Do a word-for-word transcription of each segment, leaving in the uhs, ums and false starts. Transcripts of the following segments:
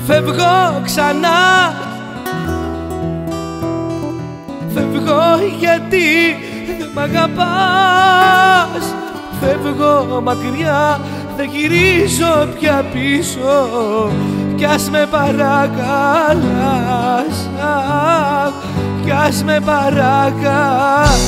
Φεύγω ξανά, φεύγω γιατί δεν μ' αγαπάς. Φεύγω μακριά, δεν γυρίζω πια πίσω κι ας με παρακαλάς, κι ας με παρακαλάς.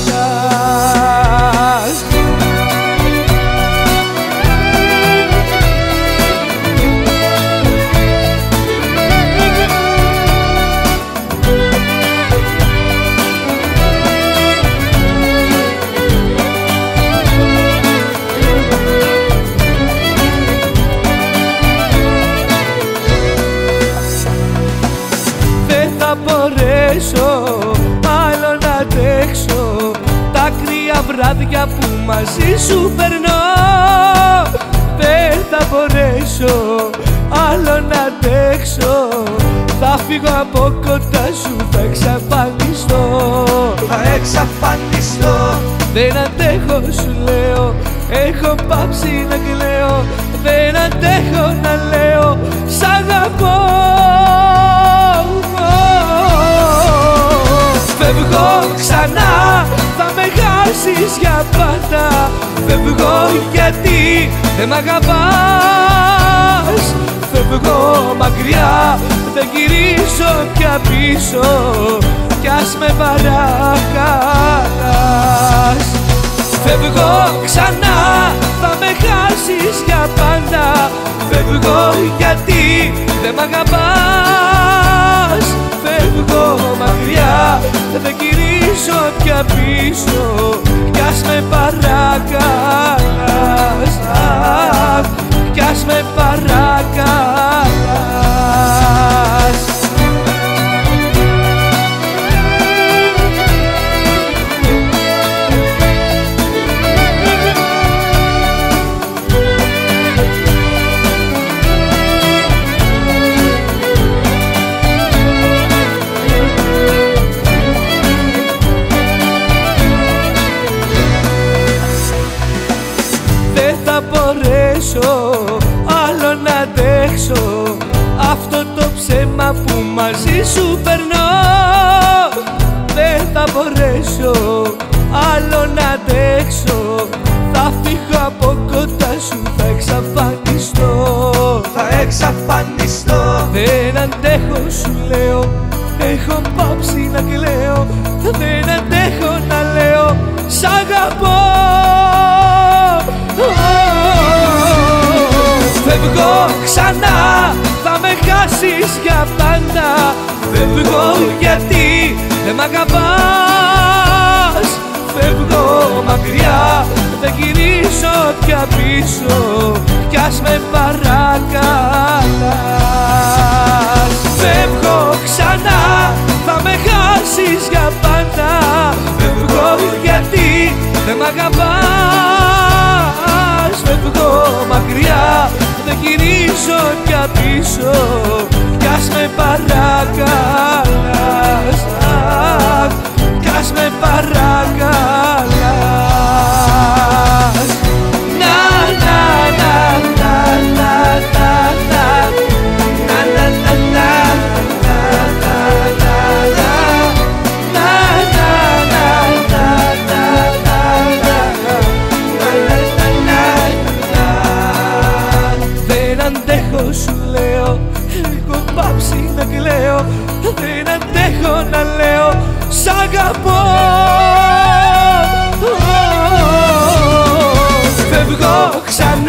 Θα μπορέσω άλλο να αντέξω τα κρύα βράδια που μαζί σου περνώ. Δεν θα μπορέσω άλλο να αντέξω, θα φύγω από κοντά σου, θα εξαφανιστώ. Θα εξαφανιστώ. Δεν αντέχω σου λέω, έχω πάψει να κλαίω. Δεν αντέχω να λέω σ' αγαπώ. Φεύγω ξανά, θα με χάσεις για πάντα. Φεύγω γιατί δεν μ' αγαπάς. Φεύγω μακριά, δεν γυρίζω πια πίσω κι ας με παρακαλάς. Φεύγω ξανά, θα με χάσεις για πάντα. Φεύγω γιατί δεν μ' αγαπάς. Φεύγω μακριά, δεν γυρίζω πια πίσω κι ας με παρακαλάς, κι ας με παρακαλάς. Άλλο να αντέξω αυτό το ψέμα που μαζί σου περνώ. Δεν θα μπορέσω άλλο να αντέξω, θα φύγω από κοντά σου, θα εξαφανιστώ. Θα εξαφανιστώ. Δεν αντέχω σου λέω, έχω πάψει να κλαίω. Δεν αντέχω να λέω σ' αγαπώ. Φεύγω ξανά, θα με χάσεις για πάντα. Φεύγω γιατί δεν μ' αγαπάς. Φεύγω μακριά, δεν γυρίζω πια πίσω κι ας με παρακαλάς. Φεύγω ξανά, θα με χάσεις για πάντα. Φεύγω γιατί δεν μ' αγαπάς. Φεύγω μακριά, δεν γυρίζω πια πίσω κι ας με παρακαλάς, κι ας με παρακαλάς. Να, να, να, να, να, να, να, να, να, να, να, σου λέω, έχω πάψει να κλαίω. Δεν αντέχω να λέω σ' αγαπώ. Φεύγω ξανά.